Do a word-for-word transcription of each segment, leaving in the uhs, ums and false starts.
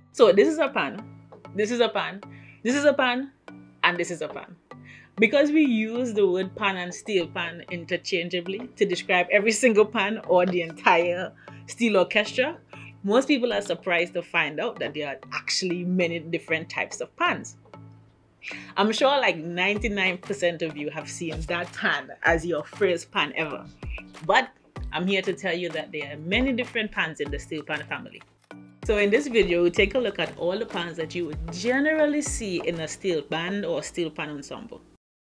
So this is a pan, this is a pan, this is a pan, and this is a pan. Because we use the word pan and steel pan interchangeably to describe every single pan or the entire steel orchestra, most people are surprised to find out that there are actually many different types of pans. I'm sure like ninety-nine percent of you have seen that pan as your first pan ever. But I'm here to tell you that there are many different pans in the steel pan family. So in this video, we'll take a look at all the pans that you would generally see in a steel band or steel pan ensemble.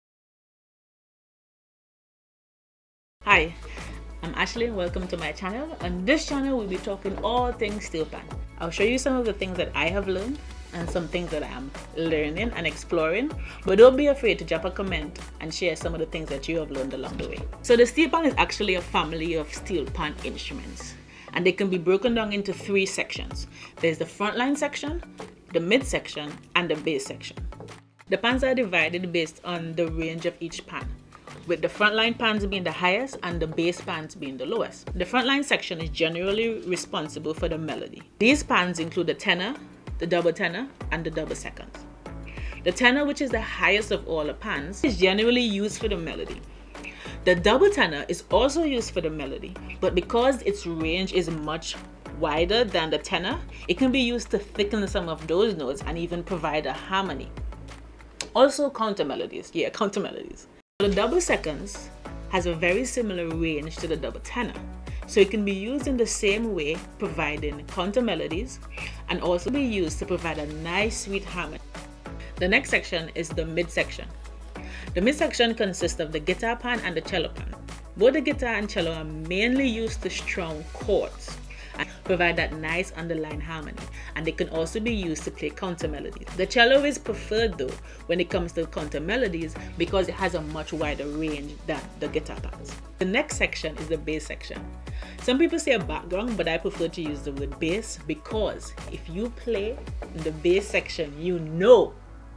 Hi, I'm Ashley and welcome to my channel. On this channel, we'll be talking all things steel pan. I'll show you some of the things that I have learned and some things that I am learning and exploring, but don't be afraid to drop a comment and share some of the things that you have learned along the way. So the steel pan is actually a family of steel pan instruments, and they can be broken down into three sections. There's the frontline section, the mid section, and the bass section. The pans are divided based on the range of each pan, with the frontline pans being the highest and the bass pans being the lowest. The frontline section is generally responsible for the melody. These pans include the tenor, the double tenor, and the double seconds. The tenor, which is the highest of all the pans, is generally used for the melody. The double tenor is also used for the melody, but because its range is much wider than the tenor, it can be used to thicken some of those notes and even provide a harmony. Also counter melodies, yeah, counter melodies. The double seconds has a very similar range to the double tenor, so it can be used in the same way, providing counter melodies, and also be used to provide a nice sweet harmony. The next section is the mid section. The mid section consists of the guitar pan and the cello pan. Both the guitar and cello are mainly used to strum chords and provide that nice underlying harmony, and they can also be used to play counter melodies. The cello is preferred though when it comes to counter melodies because it has a much wider range than the guitar pans. The next section is the bass section. Some people say a background, but I prefer to use the word bass because if you play in the bass section, you know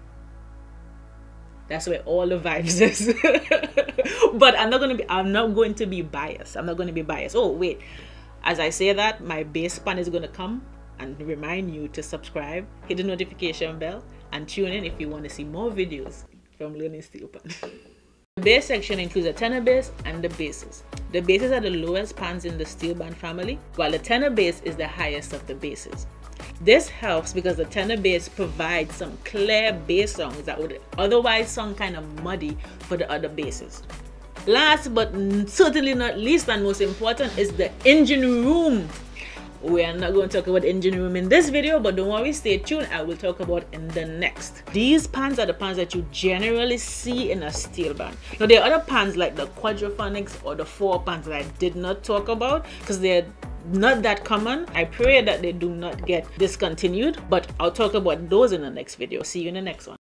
that's where all the vibes is. But I'm not gonna be I'm not going to be biased. I'm not going to be biased. Oh wait, as I say that, my bass pan is going to come and remind you to subscribe, hit the notification bell, and tune in if you want to see more videos from learning steel pan. The bass section includes the tenor bass and the basses. The basses are the lowest pans in the steel band family, while the tenor bass is the highest of the basses. This helps because the tenor bass provides some clear bass songs that would otherwise sound kind of muddy for the other basses. Last but certainly not least and most important is the engine room. We are not going to talk about the engine room in this video, but don't worry, stay tuned. I will talk about in the next. These pans are the pans that you generally see in a steel band. Now there are other pans like the quadraphonics or the four pans that I did not talk about because they're not that common. I pray that they do not get discontinued, but I'll talk about those in the next video. See you in the next one.